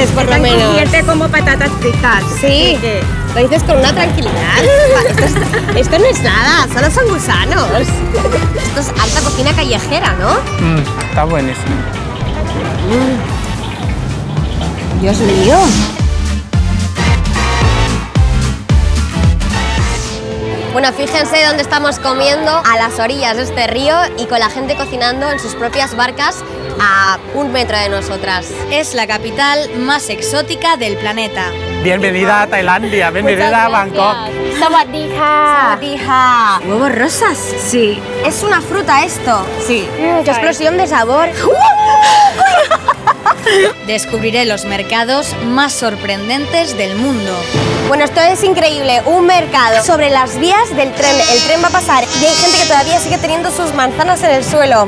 dices, por lo menos. Convierte como patatas fritas. Sí, lo dices con una tranquilidad. Esto no es nada, solo son gusanos. Esto es alta cocina callejera, ¿no? Está buenísimo. Dios mío. Bueno, fíjense dónde estamos comiendo, a las orillas de este río y con la gente cocinando en sus propias barcas a 1 metro de nosotras. Es la capital más exótica del planeta. Bienvenida a Tailandia, bienvenida a Bangkok. ¡Sawadee-ha! ¿Huevos rosas? Sí. ¿Es una fruta esto? Sí. ¡Qué explosión de sabor! Descubriré los mercados más sorprendentes del mundo. Bueno, esto es increíble, un mercado sobre las vías del tren. El tren va a pasar y hay gente que todavía sigue teniendo sus manzanas en el suelo.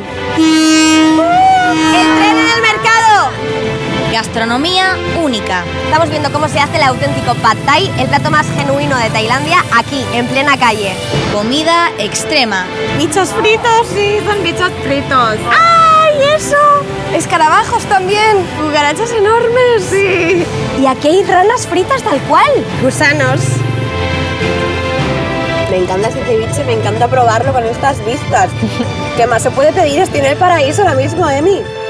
¡El tren en el mercado! Gastronomía única. Estamos viendo cómo se hace el auténtico Pad Thai, el plato más genuino de Tailandia, aquí, en plena calle. Comida extrema. ¿Bichos fritos? Sí, son bichos fritos. ¡Ay, eso! Escarabajos también, cucarachas enormes. Sí. Y aquí hay ranas fritas tal cual. Gusanos. Me encanta este ceviche, me encanta probarlo con estas vistas. ¿Qué más se puede pedir? Estoy en el paraíso ahora mismo, Emi.